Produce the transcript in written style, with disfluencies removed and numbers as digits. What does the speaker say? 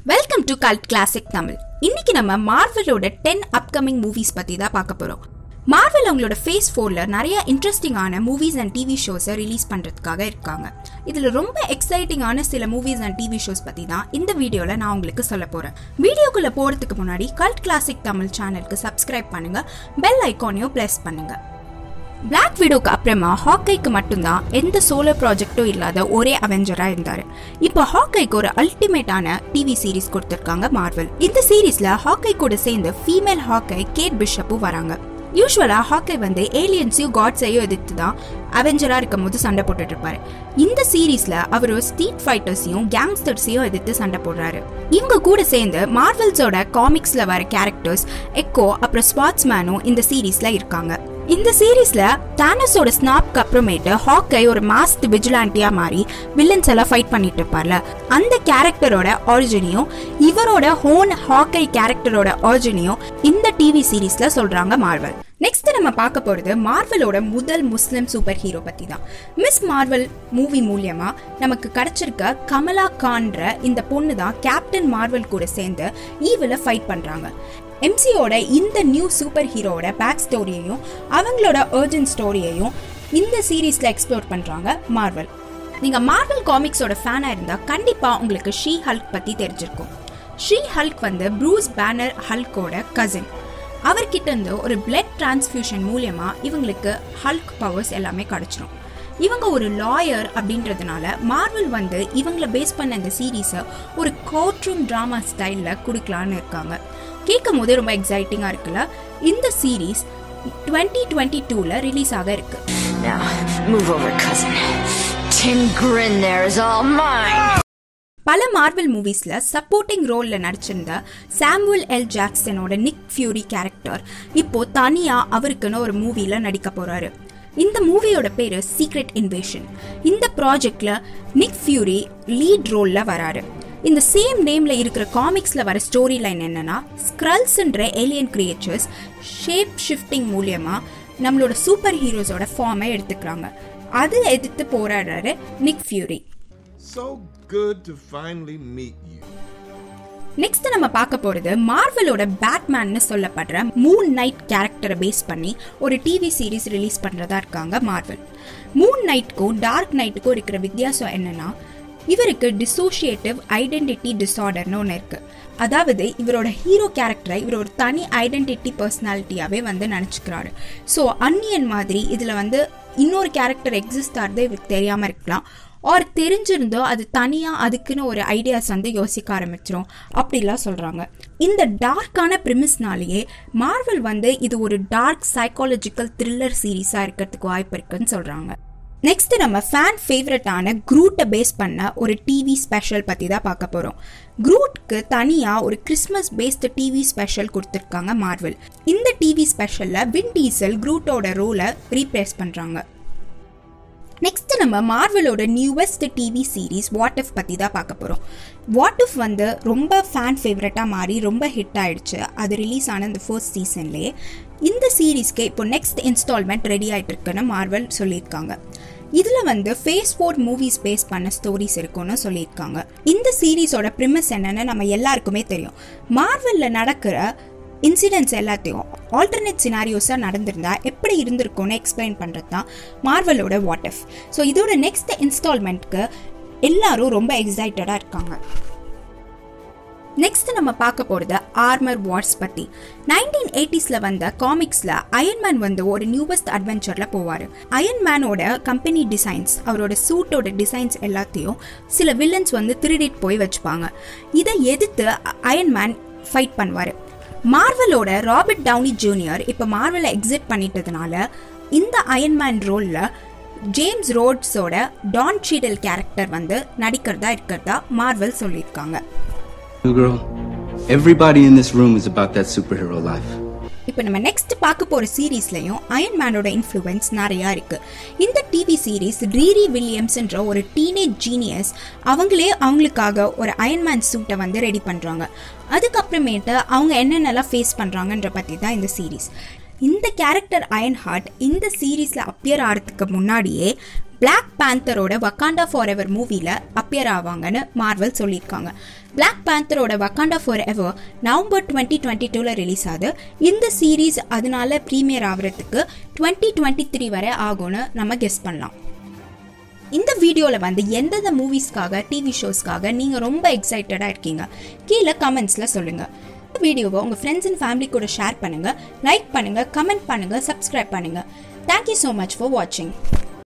Welcome to cult classic Tamil. இன்னைக்கு நம்ம மார்வலோட 10 upcoming movies பத்தி தான் பார்க்க போறோம். மார்வல் அவங்களோட ஃபேஸ் 4ல நிறைய இன்ட்ரெஸ்டிங்கான மூவிஸ் அண்ட் டிவி ஷோஸை ரிலீஸ் பண்றதுக்காக இருக்காங்க. இதுல ரொம்ப எக்ஸைட்டிங்கான சில மூவிஸ் அண்ட் டிவி ஷோஸ் பத்தி தான் இந்த வீடியோல நான் உங்களுக்கு சொல்ல போறேன். வீடியோக்குள்ள போறதுக்கு முன்னாடி கல்ட் கிளாசிக் தமிழ் சேனலுக்கு சப்ஸ்கிரைப் பண்ணுங்க, பெல் ஐகானையும் பிரஸ் பண்ணுங்க. பிளாக் விடோக்கு அப்புறமா ஹாக்கைக்கு மட்டும்தான் எந்த சோலோ ப்ராஜெக்டும் இல்லாத ஒரே அவெஞ்சரா இருந்தாரு. இப்போ ஹாக்கைக்கு ஒரு அல்டிமேட்டான டிவி சீரிஸ் கொடுத்திருக்காங்க மார்வல். இந்த சீரீஸ்ல ஹாக்கை கூட சேர்ந்து ஃபீமேல் ஹாக்கை கேட் பிஷப்பும் வராங்க. யூஸ்வலா ஹாக்கை வந்து ஏலியன்ஸையும் காட்ஸையும் எதிர்த்து தான் அவெஞ்சரா இருக்கும் போது சண்டை போட்டுட்டு இருப்பாரு. இந்த சீரீஸ்ல அவர் ஸ்ட்ரீட் ஃபைட்டர்ஸையும் கேங்ஸ்டர்ஸையும் எதிர்த்து சண்டை போடுறாரு. இவங்க கூட சேர்ந்து மார்வல்ஸோட காமிக்ஸ்ல வர கேரக்டர்ஸ் எக்கோ அப்புறம் ஸ்வாட்ஸ்மேனும் இந்த சீரீஸ்ல இருக்காங்க. இந்த சீரீஸ்ல தானஸோட ஸ்னாப்க்கு அப்புறமேட்டு ஹாக்கை ஒரு மாஸ்ட் விஜிலாண்டியா மாறி வில்லன்ஸ் எல்லாம் ஃபைட் பண்ணிட்டு இருப்பார்ல, அந்த கேரக்டரோட ஆரிஜினையும் இவரோட ஹோன் ஹாக்கை கேரக்டரோட ஆரிஜினையும் இந்த டிவி சீரீஸ்ல சொல்றாங்க மார்வல். நெக்ஸ்ட் நம்ம பார்க்க போறது மார்வலோட முதல் முஸ்லிம் சூப்பர் ஹீரோ பத்தி தான். மிஸ் மார்வல் மூவி மூலியமா நமக்கு கிடைச்சிருக்க கமலா கான்ற இந்த பொண்ணு தான் கேப்டன் மார்வல் கூட சேர்ந்து ஈவில ஃபைட் பண்றாங்க. எம்சியோட இந்த நியூ சூப்பர் ஹீரோட பேக் ஸ்டோரியையும் அவங்களோட ஒரிஜின் ஸ்டோரியையும் இந்த சீரீஸ்ல எக்ஸ்ப்ளோர் பண்றாங்க மார்வல். நீங்க மார்வல் காமிக்ஸோட ஃபேனா இருந்தா கண்டிப்பா உங்களுக்கு ஷீ ஹல்க் பத்தி தெரிஞ்சிருக்கும். ஷீ ஹல்க் வந்து ப்ரூஸ் பேனர் ஹல்கோட கசின். அவர்கிட்ட இருந்து ஒரு பிளட் டிரான்ஸ்ஃபியூஷன் மூலியமா இவங்களுக்கு ஹல்க் பவர்ஸ் எல்லாமே கிடைச்சிடும். இவங்க ஒரு லாயர் அப்படின்றதுனால மார்வல் வந்து இவங்களை பேஸ் பண்ண இந்த சீரீஸை ஒரு கோர்ட் ரூம் டிராமா ஸ்டைல்ல கொடுக்கலான்னு இருக்காங்க. கேட்கும் போது ரொம்ப எக்ஸைட்டிங்கா இருக்குல்ல. இந்த சீரீஸ் 2022ல ரிலீஸ் ஆக இருக்கு. பல மார்வல் மூவிஸ்ல சப்போர்ட்டிங் ரோல்ல நடிச்சிருந்த சாமுவல் எல் ஜாக்சனோட நிக் ஃபியூரி கேரக்டர் இப்போ தனியா அவருக்குன்னு ஒரு மூவில நடிக்க போறாரு. இந்த மூவியோட பேரு சீக்ரெட் இன்வேஷன். இந்த ப்ராஜெக்ட்ல நிக் ஃபியூரி லீட் ரோல்ல வராரு. இந்த சேம் நேம்ல இருக்கிற காமிக்ஸ்ல வர ஸ்டோரி லைன் என்னன்னா, ஸ்க்ரல்ஸ்ன்ற ஏலியன் கிரியேச்சர்ஸ் ஷேப் ஷிஃப்டிங் மூலியமா நம்மளோட சூப்பர் ஹீரோஸோட ஃபார்மை எடுத்துக்கிறாங்க. அதை எதிர்த்து போராடுறாரு Nick Fury. So good to finally meet you. Next நம்ம பார்க்க போறது மார்வலோட பேட்மேன்னு சொல்லப்படுற மூன் நைட் கேரக்டரை பேஸ் பண்ணி ஒரு டிவி சீரீஸ் ரிலீஸ் பண்றதா இருக்காங்க மார்வல். மூன் நைட்க்கும் டார்க் நைட்டுக்கும் இருக்கிற வித்தியாசம் என்னன்னா, இவருக்கு டிசோசியேட்டிவ் ஐடென்டிட்டி டிஸார்டர்னு ஒன்று இருக்கு. அதாவது இவரோட ஹீரோ கேரக்டரை இவர் ஒரு தனி ஐடென்டிட்டி பர்சனாலிட்டியாவே வந்து நினைச்சுக்கிறாரு. ஸோ அன்னியன் மாதிரி இதுல வந்து இன்னொரு கேரக்டர் எக்ஸிஸ்ட் ஆகிறது இவருக்கு தெரியாம இருக்கலாம், ஆர் தெரிஞ்சிருந்தோ அது தனியா அதுக்குன்னு ஒரு ஐடியாஸ் வந்து யோசிக்க ஆரம்பிச்சிரும் அப்படிலாம் சொல்றாங்க. இந்த டார்க்கான பிரிமிஸ்னாலேயே மார்வல் வந்து இது ஒரு டார்க் சைக்காலஜிக்கல் த்ரில்லர் சீரீஸா இருக்கிறதுக்கு வாய்ப்பு இருக்குன்னு சொல்றாங்க. நெக்ஸ்ட் நம்ம ஃபேன் ஃபேவரட்டான க்ரூட்டை பேஸ் பண்ண ஒரு டிவி ஸ்பெஷல் பற்றி தான் பார்க்க போகிறோம். க்ரூட்க்கு தனியாக ஒரு கிறிஸ்மஸ் பேஸ்டு டிவி ஸ்பெஷல் கொடுத்துருக்காங்க மார்வல். இந்த டிவி ஸ்பெஷலில் வின் டீசல் க்ரூட்டோட ரோலை ரீப்ளேஸ் பண்ணுறாங்க. நெக்ஸ்ட் நம்ம மார்வலோட newest TV series what if பற்றி தான் பார்க்க போகிறோம். வாட் இஃப் வந்து ரொம்ப ஃபேன் ஃபேவரட்டாக மாறி ரொம்ப ஹிட் ஆயிடுச்சு. அது ரிலீஸ் ஆன இந்த ஃபர்ஸ்ட் சீசன்லேயே இந்த சீரீஸ்க்கு இப்போ நெக்ஸ்ட் இன்ஸ்டால்மெண்ட் ரெடி ஆகிட்டு இருக்குன்னு மார்வல் சொல்லியிருக்காங்க. இதில் வந்து ஃபேஸ் 4 மூவிஸ் பேஸ் பண்ண ஸ்டோரிஸ் இருக்குன்னு சொல்லியிருக்காங்க. இந்த சீரீஸோட ப்ரிமிஸ் என்னன்னு நம்ம எல்லாருக்குமே தெரியும். மார்வலில் நடக்கிற இன்சிடென்ட்ஸ் எல்லாத்தையும் ஆல்டர்னேட் சினாரியோஸாக நடந்திருந்தா எப்படி இருந்திருக்கும்னு எக்ஸ்பிளைன் பண்ணுறது தான் மார்வலோட வாட் இஃப். ஸோ இதோட நெக்ஸ்ட் இன்ஸ்டால்மெண்ட்க்கு எல்லாரும் ரொம்ப எக்ஸைட்டடாக இருக்காங்க. நெக்ஸ்ட் நம்ம பார்க்க போறது ஆர்மர் வார்ஸ் பத்தி. 1980ஸ்ல வந்த காமிக்ஸ்ல அயன்மேன் வந்து ஒரு நியூவஸ்ட் அட்வென்ச்சர்ல போவாரு. அயன்மேனோட கம்பெனி டிசைன்ஸ், அவரோட சூட்டோட டிசைன்ஸ் எல்லாத்தையும் சில வில்லன்ஸ் வந்து திருடிட்டு போய் வச்சுப்பாங்க. இதை எதிர்த்து அயன்மேன் ஃபைட் பண்ணுவாரு. மார்வலோட ராபர்ட் டவுனி ஜூனியர் இப்ப மார்வலை எக்ஸிட் பண்ணிட்டதுனால இந்த அயன்மேன் ரோல்ல ஜேம்ஸ் ரோட்ஸோட டான் சீடல் கேரக்டர் வந்து நடிக்கிறதா மார்வல் சொல்லியிருக்காங்க. Girl, everybody in this room is about that superhero life. இப்போ நம்ம நெக்ஸ்ட் பார்க்க போற சீரீஸ்லயும் அயன்மேனோட இன்ஃப்ளூயன்ஸ் நிறைய இருக்கு. இந்த டிவி சீரீஸ் ரீரி வில்லியம்ஸ்ன்ற ஒரு டீனேஜ் ஜீனியஸ் அவங்களுக்காக ஒரு அயன்மேன் சூட்டை வந்து ரெடி பண்றாங்க. அதுக்கப்புறமேட்டு அவங்க என்னென்னலாம் ஃபேஸ் பண்றாங்கன்ற பத்தி தான் இந்த சீரீஸ். இந்த கேரக்டர் அயன்ஹார்ட் இந்த சீரீஸ்ல அப்பியர் ஆகிறதுக்கு முன்னாடியே பிளாக் பேந்தரோட வக்காண்டா ஃபார் எவர் மூவில அப்பியர் ஆவாங்கன்னு மார்வல் சொல்லியிருக்காங்க. பிளாக் பேந்தரோட வக்காண்டா ஃபார் எவர் நவம்பர் 2022 ரிலீஸ் ஆகுது. இந்த சீரீஸ் அதனால ப்ரீமியர் ஆகிறதுக்கு 2023 வரை ஆகும்னு நம்ம கெஸ் பண்ணலாம். இந்த வீடியோவில் எந்தெந்த மூவிஸ்க்காக டிவி ஷோஸ்க்காக நீங்கள் ரொம்ப எக்ஸைட்டடாக இருக்கீங்க கீழே கமெண்ட்ஸில் சொல்லுங்கள். வீடியோவை உங்கள் ஃப்ரெண்ட்ஸ் அண்ட் ஃபேமிலி கூட ஷேர் பண்ணுங்கள், லைக் பண்ணுங்கள், கமெண்ட் பண்ணுங்கள், சப்ஸ்கிரைப் பண்ணுங்கள். தேங்க்யூ ஸோ மச் ஃபார் வாட்சிங்.